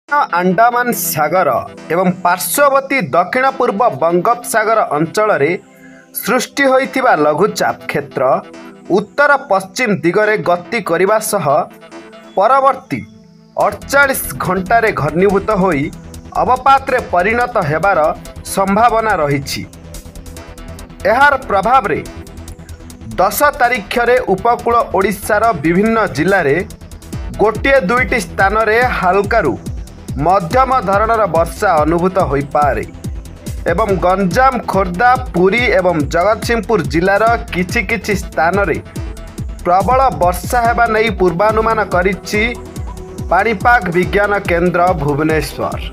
अंडमान सागर एवं पार्श्ववर्ती दक्षिण पूर्व बंगोपसागर अंचल सृष्टि होइथिबा लघुचाप क्षेत्र उत्तर पश्चिम दिगरे गति करिबा सह परवर्ती 48 घंटारे घनीभूत होई अवपात रे परिणत हेबार संभावना रहिछि। एहार प्रभाव रे 10 तारिख रे उपकूल ओडिशार विभिन्न जिल्ला रे गोटे दुईटी स्थान रे हल्कारु मध्यम धरणर वर्षा अनुभूत हो पारे एवं गंजाम खोर्धा पुरी एवं जगतसिंहपुर जिलार किछि किछि स्थान रे प्रबल वर्षा हेबा नै पूर्वानुमान करिछि पाणीपाग विज्ञान केन्द्र भुवनेश्वर।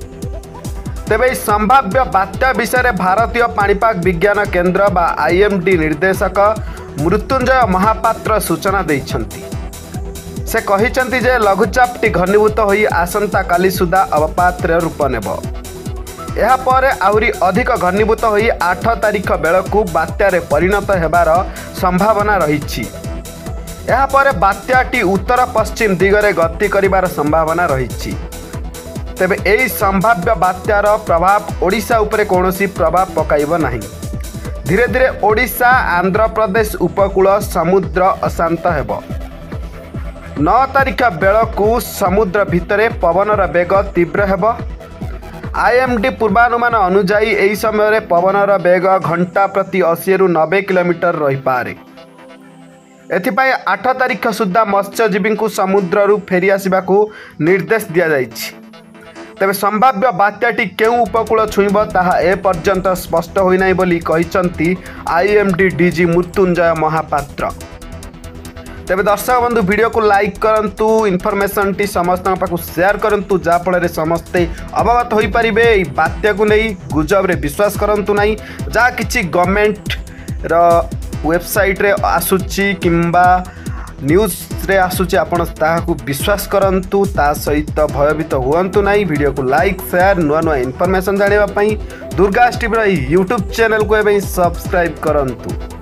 तेबे संभाव्य बात्या विषय भारतीय पाणीपाग विज्ञान केन्द्र बा आईएमडी निर्देशक मृत्युंजय महापात्र सूचना दैछन्ति। से कहिचंती जे लघुचापटी घनीभूत होई आसंता काली सुधा अवपात रूप नेब। यह पर आहुरी अधिक घनीभूत होई 8 तारिख बेलकू बात्यारे परिणत हेबार संभावना रहिछि। यह पर बात्याटी उत्तर पश्चिम दिगरे गति करिबार संभावना रहिछि। तेबे एही संभाव्य बात्यार प्रभाव ओडिशा उपरे कोनोसी प्रभाव पकाइब नाही। धीरे धीरे ओडिशा आंध्र प्रदेश उपकूल समुद्र अशांत हेब। 9 तारिख बेलकू समुद्र भितरे पवनर बेग तीव्र हेब। आईएमडी पूर्वानुमान अनुजाई एही समय पवनर बेग घंटा प्रति 80 रु 90 किलोमीटर रही पारे। एथिपाई 8 तारिख सुद्धा मत्स्यजीवी को समुद्र फेरी आसबाकू निर्देश दिया जाइछि। तेबे संभाव्य बात्याटी केउ उपकूल छुईब ताहा ए पर्यंत स्पष्ट होई नाही बोली कहिसंती आईएमडी डीजी मृत्युंजय महापात्र। तेबे दर्शक बंधु वीडियो को लाइक करंतु, इनफॉरमेशन टी समस्त पाखु शेयर करंतु जाफल समस्ते अवगत होई परिबे। एई बात्या को नहीं गुजब रे विश्वास करंतु नहीं। जा किछि गवर्नमेंट रो वेबसाइट रे आसुची किंबा न्यूज रे आसुची आपण ताहाकू विश्वास करंतु, ता सहित भयभीत हुअंतु नहीं। वीडियो को लाइक शेयर नुआ नुआ इनफॉरमेशन जानिबा पई दुर्गास टीवी रो यूट्यूब चैनल को एबे सब्सक्राइब करंतु।